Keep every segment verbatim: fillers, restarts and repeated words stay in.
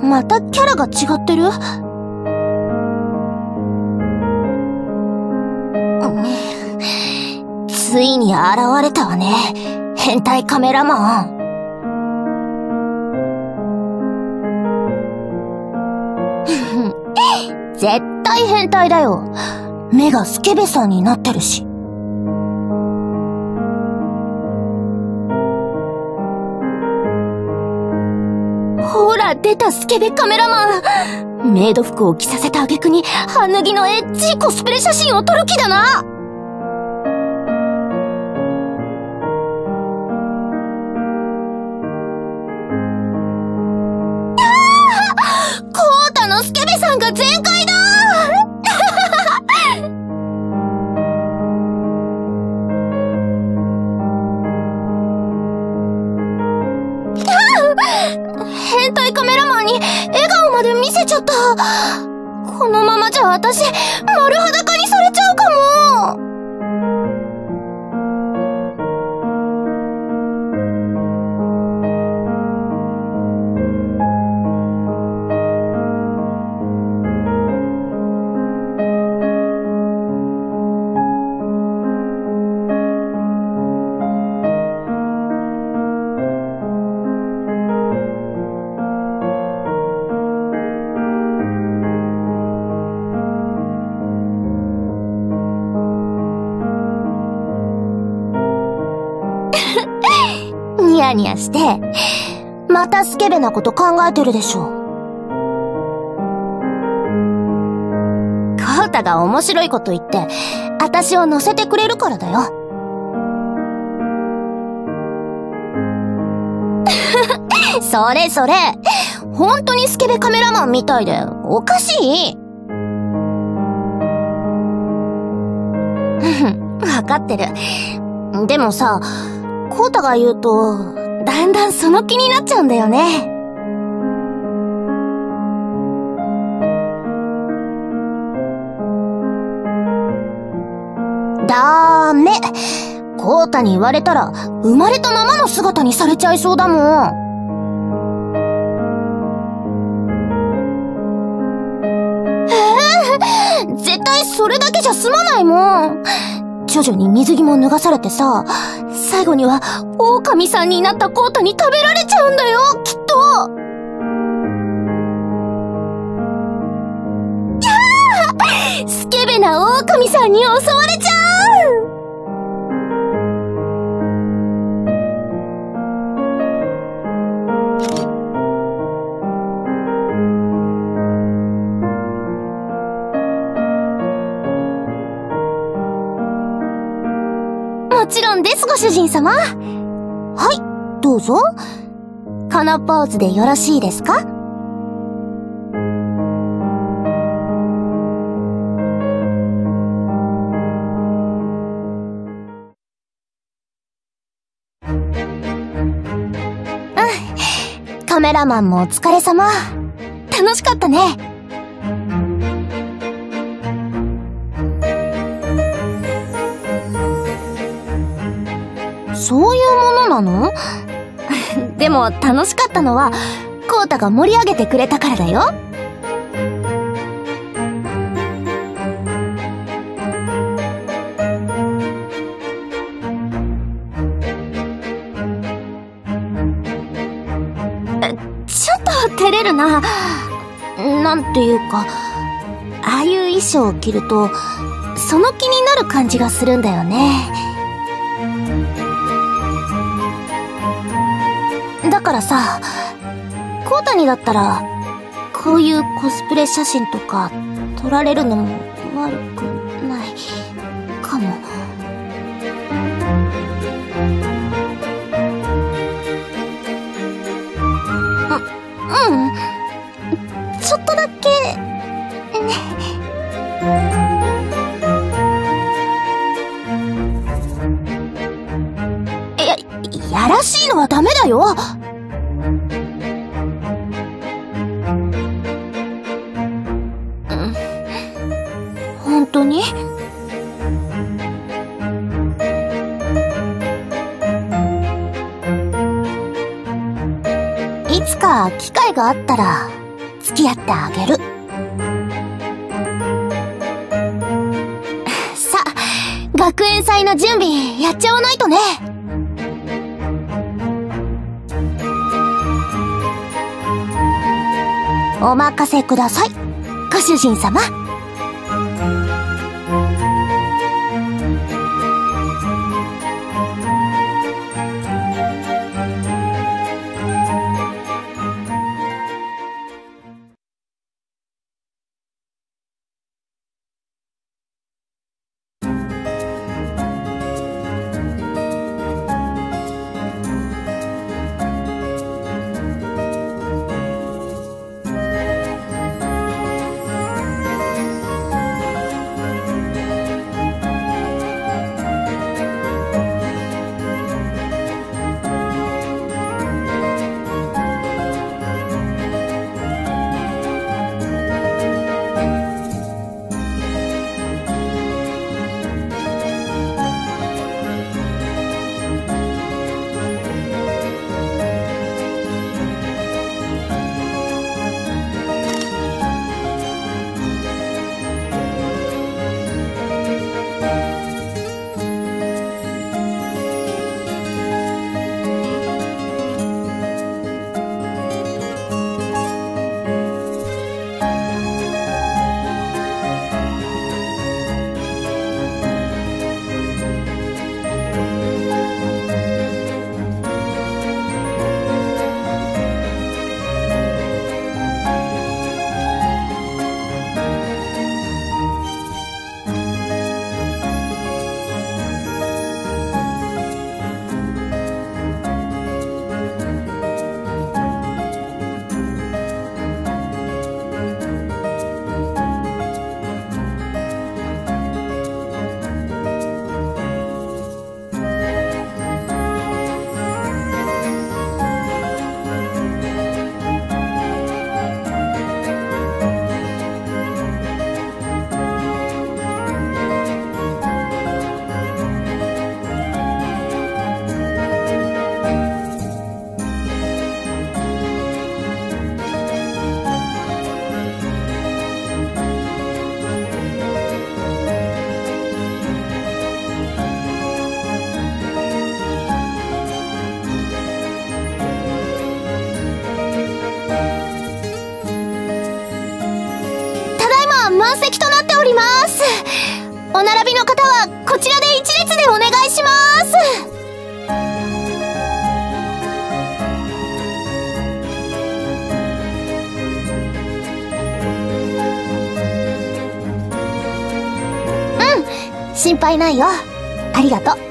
またキャラが違ってる？ついに現れたわね、変態カメラマン。絶対変態だよ。目がスケベさんになってるし。ほら出た、スケベカメラマン。メイド服を着させた挙句に半脱ぎのエッチいコスプレ写真を撮る気だな。コウタのスケベさんが全開だ。変態カメラマンに笑顔まで見せちゃった。このままじゃ私丸裸にされちゃうかも。ニヤニヤして、またスケベなこと考えてるでしょ。コウタが面白いこと言って、私を乗せてくれるからだよ。それそれ、本当にスケベカメラマンみたいで、おかしい？わかってる。でもさ、コウタが言うと、だんだんその気になっちゃうんだよね。ダメ。コウタに言われたら、生まれたままの姿にされちゃいそうだもん。えー、絶対それだけじゃ済まないもん。徐々に水着も脱がされてさ、最後には狼さんになったコウタに食べられちゃうんだよ、きっと。スケベな狼さんに襲われちゃう。もちろんです、ご主人様。はい、どうぞ。このポーズでよろしいですか？うん、カメラマンもお疲れ様。楽しかったね。そういうものなの？でも楽しかったのは、コウタが盛り上げてくれたからだよ。ちょっと照れるな。なんていうか、ああいう衣装を着ると、その気になる感じがするんだよね。だからさ、コウタにだったら、こういうコスプレ写真とか撮られるのも悪くないかも。う、うん。ちょっとだけ、ね。や、やらしいのはダメだよ。本当に？いつか機会があったら付き合ってあげる。さあ、学園祭の準備やっちゃわないとね。お任せください、ご主人様。満席となっております。お並びの方はこちらで一列でお願いします。うん、心配ないよ。ありがとう。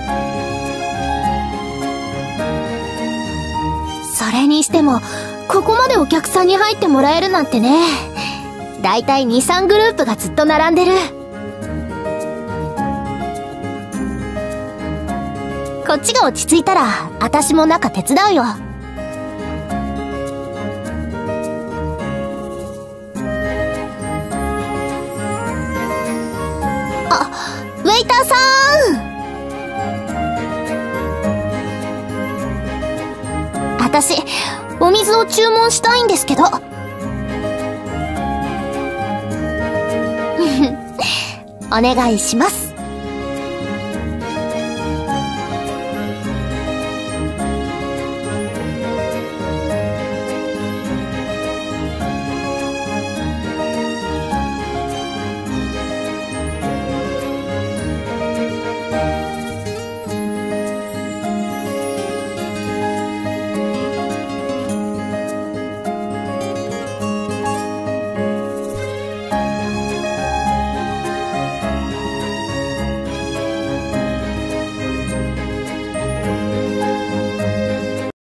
それにしてもここまでお客さんに入ってもらえるなんてね。だいたいに、さんグループがずっと並んでる。こっちが落ち着いたら私も中手伝うよ。あ、ウェイターさん。私お水を注文したいんですけど。お願いします。